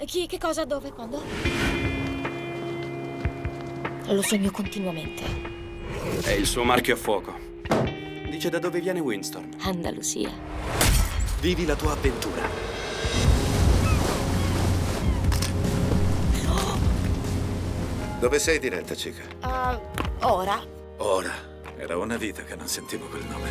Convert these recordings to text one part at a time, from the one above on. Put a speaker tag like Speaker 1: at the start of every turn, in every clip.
Speaker 1: Chi, che cosa, dove, quando? Lo sogno continuamente.
Speaker 2: È il suo marchio a fuoco. Dice da dove viene Windstorm.
Speaker 1: Andalusia.
Speaker 3: Vivi la tua avventura.
Speaker 4: Dove sei diretta, Chica?
Speaker 1: Ora?
Speaker 4: Ora. Era una vita che non sentivo quel nome.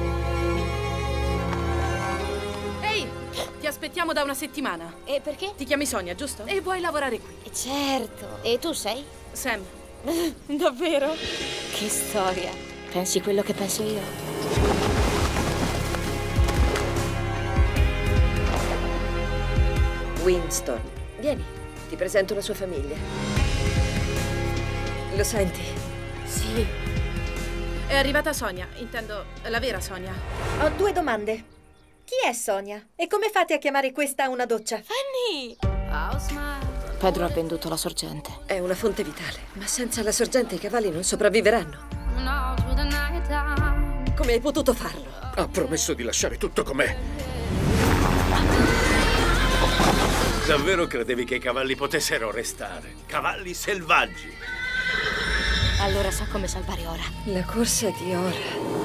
Speaker 5: Ehi, ti aspettiamo da una settimana.
Speaker 1: E perché?
Speaker 5: Ti chiami Sonia, giusto? E vuoi lavorare qui?
Speaker 1: Certo. E tu sei?
Speaker 5: Sam.
Speaker 1: Davvero? Che storia. Pensi quello che penso io?
Speaker 6: Windstorm, vieni, ti presento la sua famiglia. Lo senti?
Speaker 1: Sì.
Speaker 5: È arrivata Sonia, intendo la vera Sonia.
Speaker 6: Ho 2 domande. Chi è Sonia? E come fate a chiamare questa una doccia?
Speaker 1: Fanny! Pedro ha venduto la sorgente.
Speaker 6: È una fonte vitale, ma senza la sorgente i cavalli non sopravviveranno. Come hai potuto farlo?
Speaker 3: Ha promesso di lasciare tutto com'è. Davvero credevi che i cavalli potessero restare? Cavalli selvaggi!
Speaker 1: Allora sa come salvare ora.
Speaker 6: La corsa di ora.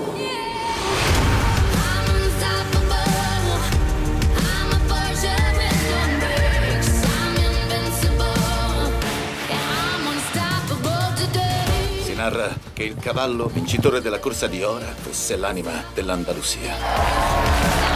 Speaker 4: Si narra che il cavallo vincitore della corsa di ora fosse l'anima dell'Andalusia.